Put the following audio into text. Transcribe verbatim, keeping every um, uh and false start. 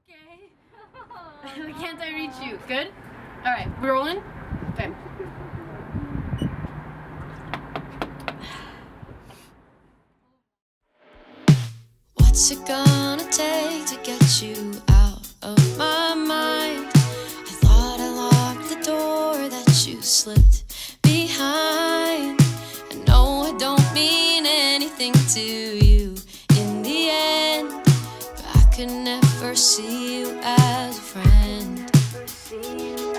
Okay. Why can't I reach you? Good? Alright, we're rolling? Okay. What's it gonna take to get you out of my mind? I thought I locked the door that you slipped behind. I know I don't mean anything to you in the end, but I could never see you as a friend.